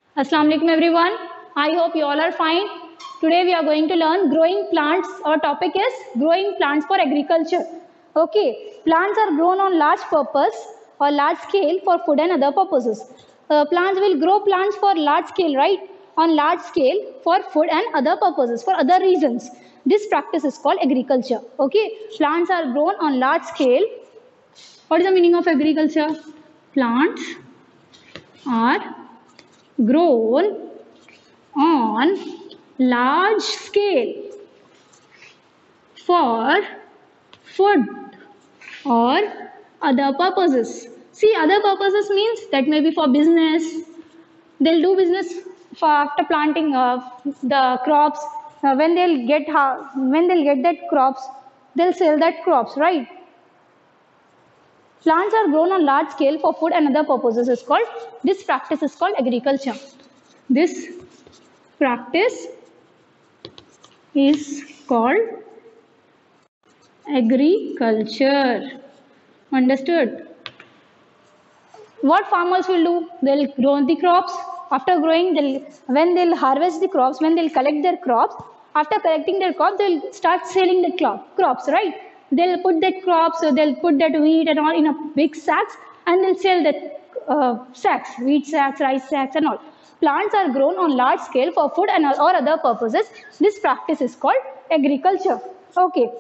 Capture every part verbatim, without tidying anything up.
Assalamu alaikum everyone. I hope you all are fine. Today we are going to learn growing plants. Our topic is growing plants for agriculture. Okay, plants are grown on large purpose or large scale for food and other purposes. Uh, plants will grow plants for large scale, right? On large scale for food and other purposes, for other reasons. This practice is called agriculture. Okay, plants are grown on large scale. What is the meaning of agriculture? Plants are grown on large scale for food or other purposes. See, other purposes means that may be for business. They'll do business for after planting uh, the crops. Uh, when they'll get when they'll get that crops, they'll sell that crops, right? Plants are grown on large scale for food and other purposes. Is called this practice is called agriculture. This practice is called agriculture. Understood? What farmers will do? They'll grow the crops. After growing, they'll when they'll harvest the crops, when they'll collect their crops, after collecting their crops, they'll start selling the crop, crops, right? They'll put that crops, so they'll put that wheat and all in a big sacks, and they'll sell that uh, sacks, wheat sacks, rice sacks, and all. Plants are grown on large scale for food and or other purposes. This practice is called agriculture. Okay.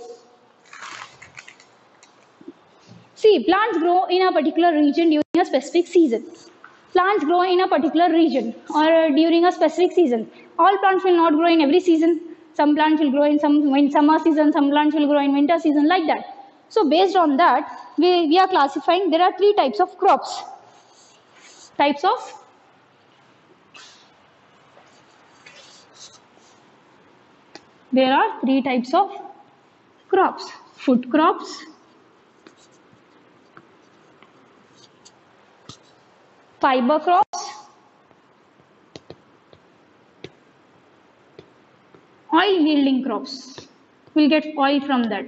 See, plants grow in a particular region during a specific season. Plants grow in a particular region or during a specific season. All plants will not grow in every season. Some plants will grow in some in summer season, some plants will grow in winter season, like that. So based on that, we, we are classifying, there are three types of crops. Types of There are three types of crops. Food crops, fiber crops, oil yielding crops. We'll get oil from that.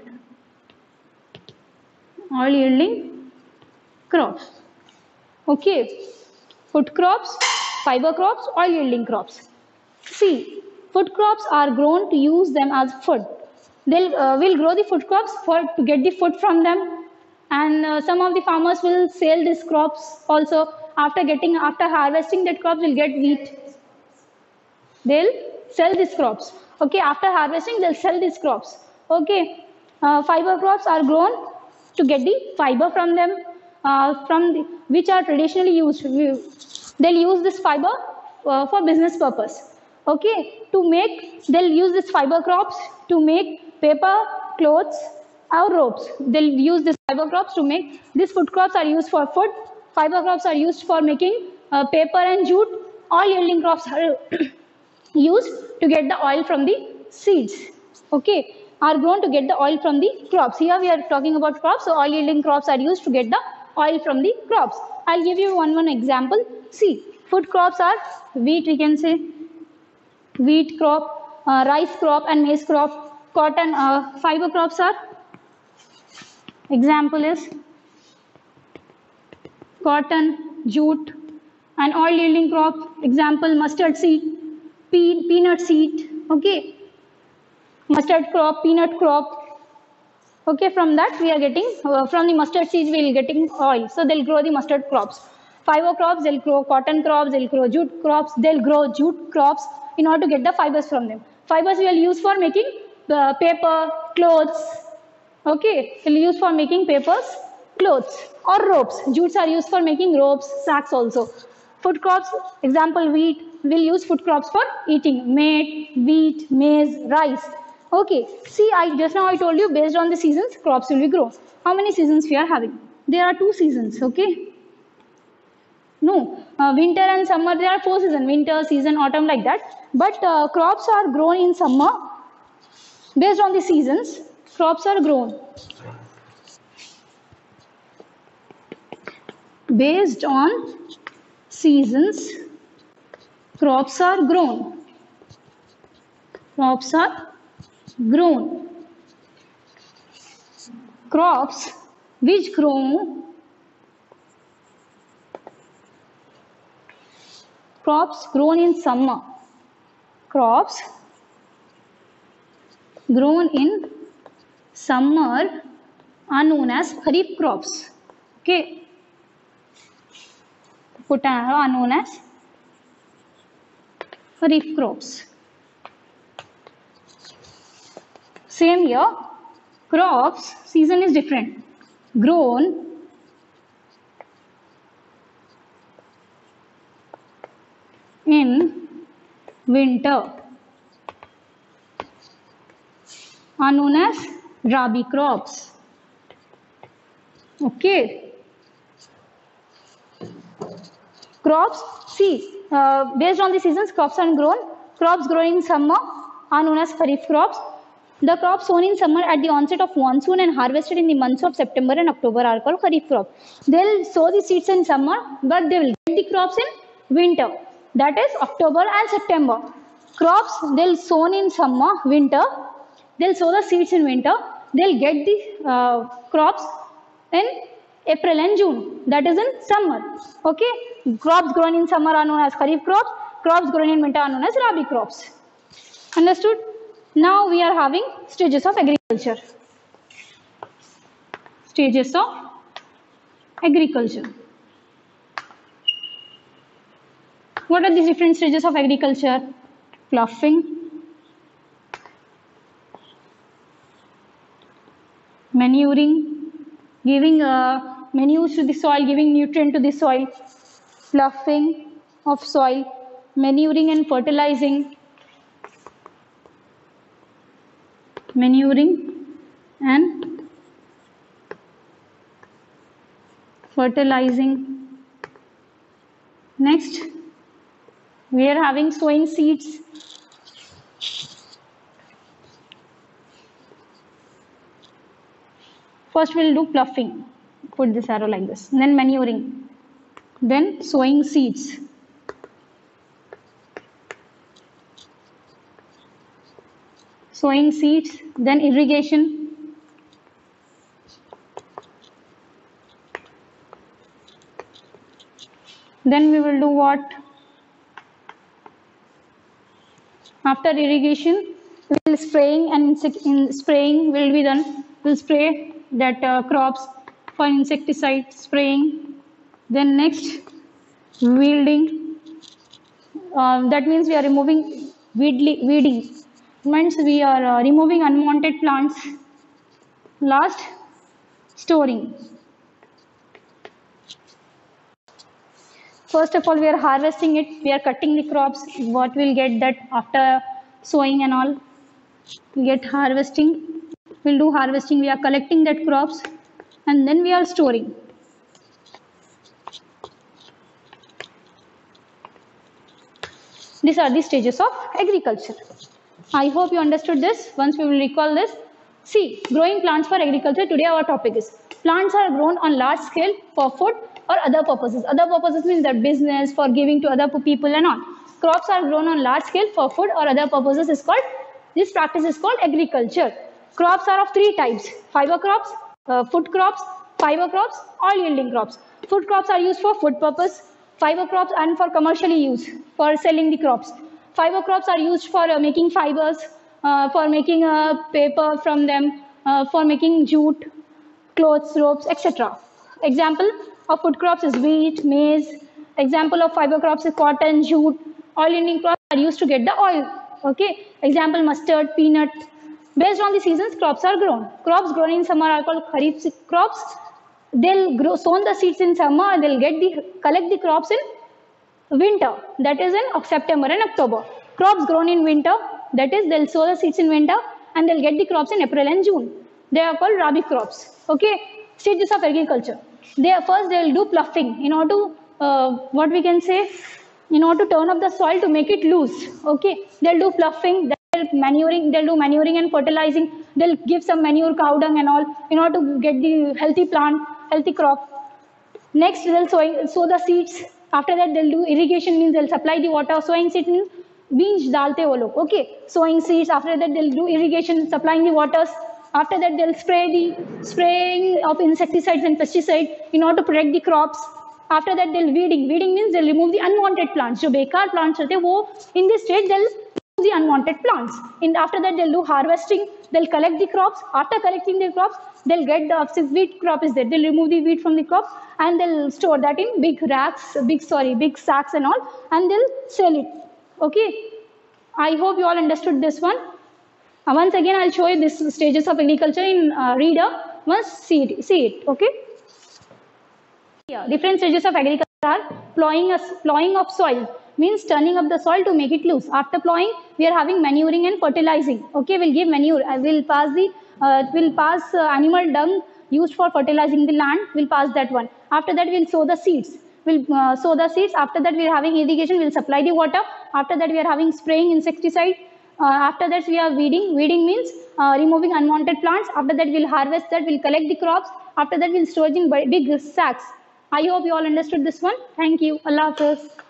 Oil yielding crops. Okay. Food crops, fiber crops, oil yielding crops. See, food crops are grown to use them as food. They'll uh, will grow the food crops for to get the food from them, and uh, some of the farmers will sell these crops also. After getting after harvesting that crops, will get wheat. They'll sell these crops. Okay, after harvesting, they'll sell these crops. Okay, uh, fiber crops are grown to get the fiber from them, uh, from the, which are traditionally used. They'll use this fiber uh, for business purpose. Okay, to make, they'll use this fiber crops to make paper, clothes, or ropes. They'll use this fiber crops to make, these food crops are used for food, fiber crops are used for making uh, paper and jute, oil yielding crops are used to get the oil from the seeds. Okay, are grown to get the oil from the crops. Here we are talking about crops, so oil yielding crops are used to get the oil from the crops. I'll give you one one example. See, food crops are wheat, we can say, wheat crop, uh, rice crop and maize crop. Cotton, uh, fiber crops are, example is cotton, jute, and oil yielding crop, example mustard seed, pe peanut seed. Okay, mustard crop, peanut crop. Okay, from that we are getting, uh, from the mustard seeds we are getting oil, so they'll grow the mustard crops. Fiber crops, they'll grow cotton crops, they'll grow jute crops, they'll grow jute crops in order to get the fibers from them. Fibers we will use for making the paper, clothes. Okay, we'll use for making papers, clothes, or ropes. Jutes are used for making ropes, sacks also. Food crops, example wheat, we'll use food crops for eating, maize, wheat, maize, rice. Okay, see, I just now I told you based on the seasons, crops will be grown. How many seasons we are having? There are two seasons, okay? No, uh, winter and summer, there are four seasons, winter, season, autumn, like that. But uh, crops are grown in summer. Based on the seasons, crops are grown. Based on seasons, crops are grown. Crops are grown. Crops which grow crops grown in summer, crops grown in summer are known as kharif crops. Okay, put are known as kharif crops. Same here, crops season is different. Grown in winter are known as rabi crops. Okay. Crops, see, uh, based on the seasons, crops are grown. Crops grown in summer are known as kharif crops. The crops sown in summer at the onset of monsoon and harvested in the months of September and October are called kharif crops. They'll sow the seeds in summer, but they will get the crops in winter. That is October and September. Crops they'll sown in summer, winter. They'll sow the seeds in winter. They'll get the uh, crops in April and June. That is in summer. Okay. Crops grown in summer are known as kharif crops. Crops grown in winter are known as rabi crops. Understood? Now we are having stages of agriculture. Stages of agriculture. What are the different stages of agriculture? Ploughing, manuring, giving uh, manure to the soil, giving nutrient to the soil, ploughing of soil, manuring and fertilizing, manuring and fertilizing. Next, we are having sowing seeds. First we will do ploughing, put this arrow like this, then manuring, then sowing seeds. Sowing seeds, then irrigation, then we will do what? After irrigation, we will spraying and in spraying will be done. We'll spray that uh, crops for insecticide spraying. Then next, weeding. Uh, that means we are removing weedly, weeding. Means we are uh, removing unwanted plants. Last, storing. First of all, we are harvesting it. We are cutting the crops. What we'll get that after sowing and all, we get harvesting. We'll do harvesting. We are collecting that crops, and then we are storing. These are the stages of agriculture. I hope you understood this. Once we will recall this. See, growing plants for agriculture. Today our topic is plants are grown on large scale for food or other purposes. Other purposes means that business, for giving to other people and all. Crops are grown on large scale for food or other purposes is called, this practice is called agriculture. Crops are of three types: fiber crops, uh, food crops, fiber crops, oil yielding crops. Food crops are used for food purpose. Fiber crops and for commercially use, for selling the crops. Fiber crops are used for uh, making fibers, uh, for making uh, paper from them, uh, for making jute, clothes, ropes, et cetera. Example of food crops is wheat, maize. Example of fiber crops is cotton, jute. Oil yielding crops are used to get the oil. Okay. Example mustard, peanut. Based on the seasons, crops are grown. Crops grown in summer are called kharif crops. They'll grow, sown the seeds in summer. They'll get the collect the crops in winter. That is in September and October. Crops grown in winter. That is, they'll sow the seeds in winter and they'll get the crops in April and June. They are called rabi crops. Okay. Stages of agriculture. They first they'll do ploughing in order to uh, what we can say in order to turn up the soil to make it loose. Okay. They'll do ploughing. They'll manuring. They'll do manuring and fertilizing. They'll give some manure, cow dung and all in order to get the healthy plant, healthy crop. Next, they'll sow, sow the seeds. After that, they'll do irrigation, means they'll supply the water. Sowing seeds means beans dalte wo log. Okay. Sowing seeds. After that, they'll do irrigation, supplying the waters. After that, they'll spray the spraying of insecticides and pesticides in order to protect the crops. After that they'll weeding. Weeding means they'll remove the unwanted plants. जो बेकार plants होते हैं वो in this stage they'll remove the unwanted plants. In after that they'll do harvesting. They'll collect the crops. After collecting the crops, they'll get the since wheat crop is there. They'll remove the wheat from the crop and they'll store that in big racks, big sorry, big sacks and all, and they'll sell it. Okay. I hope you all understood this one. Uh, once again, I'll show you this stages of agriculture in uh, reader. Once see it, see it. Okay. Yeah, different stages of agriculture are plowing, a, plowing of soil means turning up the soil to make it loose. After plowing, we are having manuring and fertilizing. Okay, we'll give manure. I will pass the, uh, will pass uh, animal dung used for fertilizing the land. We'll pass that one. After that, we'll sow the seeds. We'll uh, sow the seeds. After that, we are having irrigation. We'll supply the water. After that, we are having spraying insecticide. Uh, after that, we are weeding. Weeding means uh, removing unwanted plants. After that, we'll harvest that. We'll collect the crops. After that, we'll store it in big sacks. I hope you all understood this one. Thank you. Allah Hafiz.